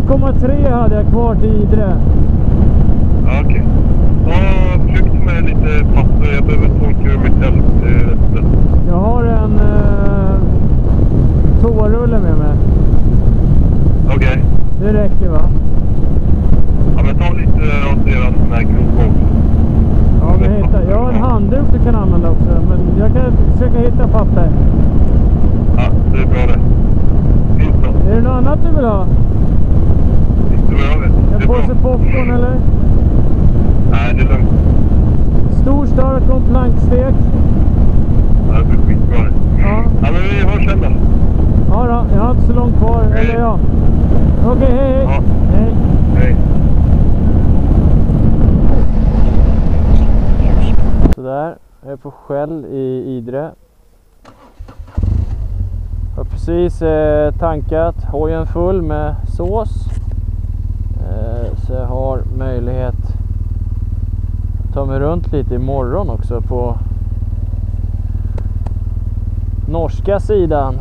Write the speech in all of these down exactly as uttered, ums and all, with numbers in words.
komma tre hade jag kvar till Idre. Ja, okej. Ja, försökte med lite papper. Jag behöver två kubik resten. Jag har en eh, toarulle med mig. Okej. Okay. Det räcker, va? Ja, men ta lite av deras sån här grovgång. Ja, men hitta. Jag har en handduk du kan använda också. Men jag kan försöka hitta papper. Ja, det är bra det. Fint då. Är det något annat du vill ha? Inte vad jag vet. En påse popcorn eller? Nej, det är lugnt. Stor stark och plankstek. Ja, det blir skitbra det. Ja. Ja, men vi hörs sen då. Ja då, jag har inte så långt kvar. Hej. Eller ja. Okej, okay, hej hej. Ja. Hej. Hej. Sådär, jag är på Skäll i Idre. Jag har precis eh, tankat hojen full med sås. Eh, så jag har möjlighet att ta mig runt lite imorgon också på norska sidan.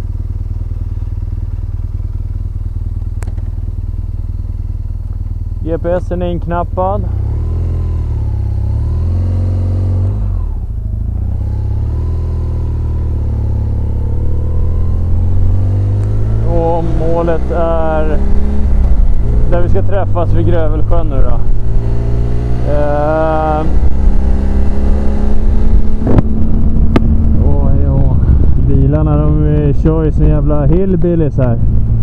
G P S'en är inknappad. Och målet är där vi ska träffas vid Grövlelsjön nu då. Eh... Oh, ja. Bilarna de kör ju sån jävla hillbillies här.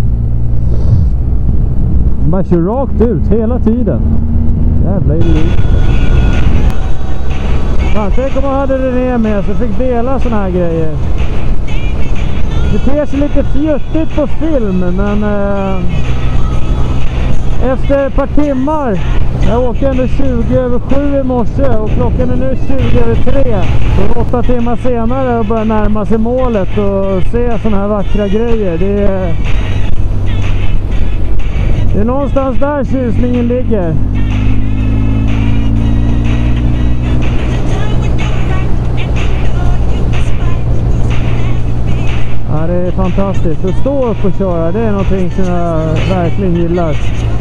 De bara kör rakt ut hela tiden. Jävla idiot. Fan, tänk om man hade René med så fick dela såna här grejer. Det ter sig lite fjuttigt på film, men eh, efter ett par timmar, jag åkte ändå tjugo över sju i morse och klockan är nu tjugo över tre. Så åtta timmar senare och börjar närma sig målet och se såna här vackra grejer. Det är, det är någonstans där tjusningen ligger. Ja, det är fantastiskt. Att stå upp och köra, det är någonting som jag verkligen gillar.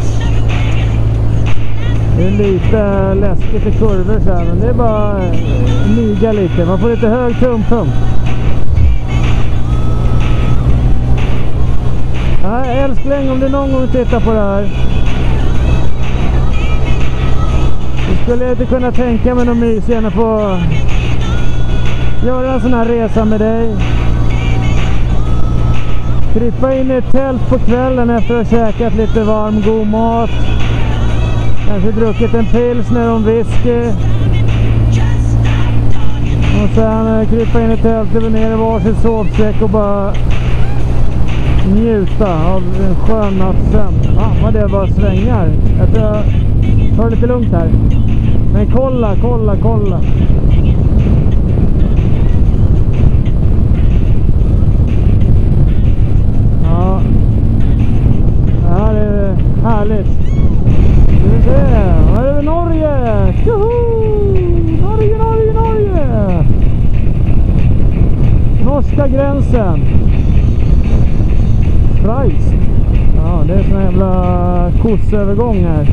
Det är lite läskigt i kurvor så här, men det är bara niga lite. Man får lite hög tumpunkt. Ja, älskling, om du någon gång tittar på det här, så skulle jag inte kunna tänka mig någon mys gärna få göra en sån här resa med dig. Krypa in i ett tält på kvällen efter att ha käkat lite varm god mat. Kanske druckit en pilsner och en whisky. Och sen krypa in i tältet över ner i varsin sovsäck och bara njuta av en skön nattsömn. Ja, vad det bara svängar. Jag tror jag tar det lite lugnt här. Men kolla, kolla, kolla. Ja, det här är härligt. Nu ska vi se, här är vi Norge! Tjoho! Norge, Norge, Norge! Norska gränsen. Christ. Ja, det är sån jävla kossövergång här.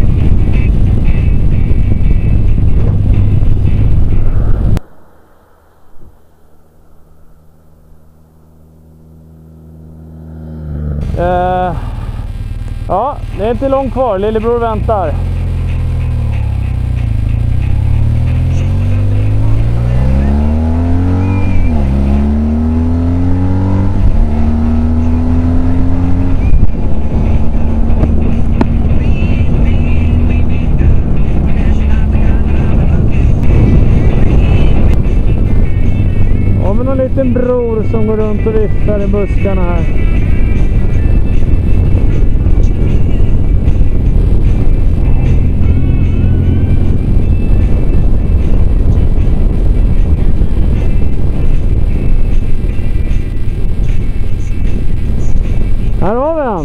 Uh, ja, det är inte långt kvar. Lillebror väntar. Har vi någon liten bror som går runt och viftar i buskarna här. Här har vi han.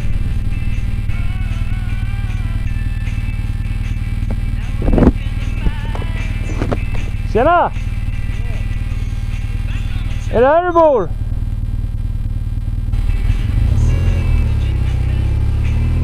Tjena! Är det här du bor?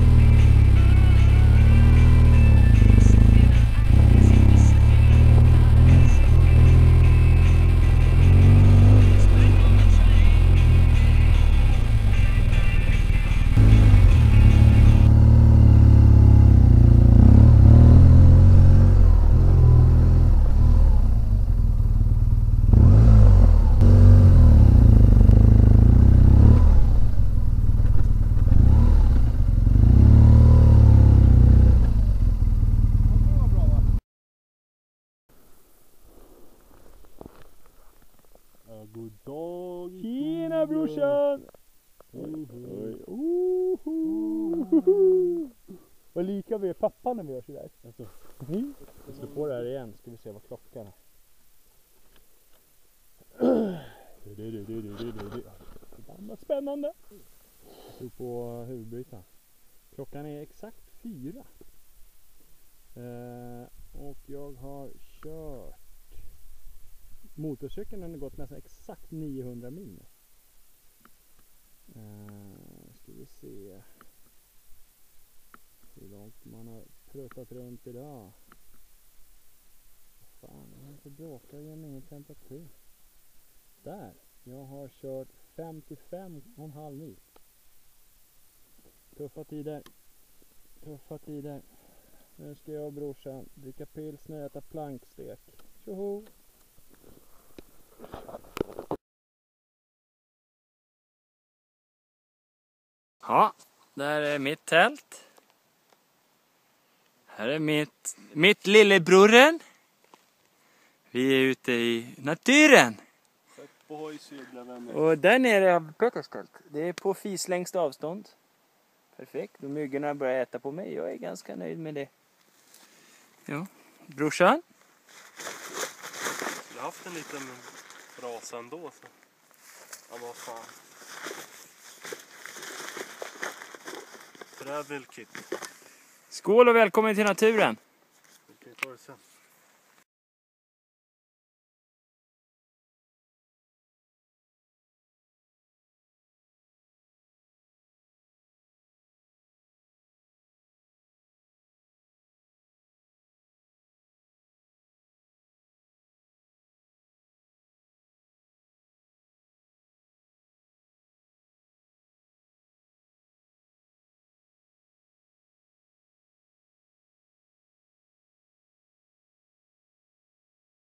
brorsan! Oj, oj, oh. Vad lika vi är pappa när vi gör sådär. Alltså, mm. Jag slår på det här igen, ska vi se vad klockan är. Vad spännande! Jag tror på huvudbrytaren. Klockan är exakt fyra. Eh, och jag har kört motorcykeln, den har gått nästan exakt niohundra mil. Uh, ska vi se hur långt man har pruttat runt idag. Fan, jag får bråka och ge mig ingen temperatur. Där, jag har kört femtiofem och en halv mil. Tuffa tider. Tuffa tider. Nu ska jag och brorsan dricka pilsner och äta plankstek. Tjoho! Ja, där är mitt tält. Här är mitt, mitt lillebrorren. Vi är ute i naturen. Och där nere är Peters tält. Det är på fislängst avstånd. Perfekt. Och myggorna börjar äta på mig. Jag är ganska nöjd med det. Ja, brorsan. Jag har haft en liten brasa ändå. Så. Ja, vad fan. Travel kit. Skål och välkommen till naturen. Okej, ta det sen.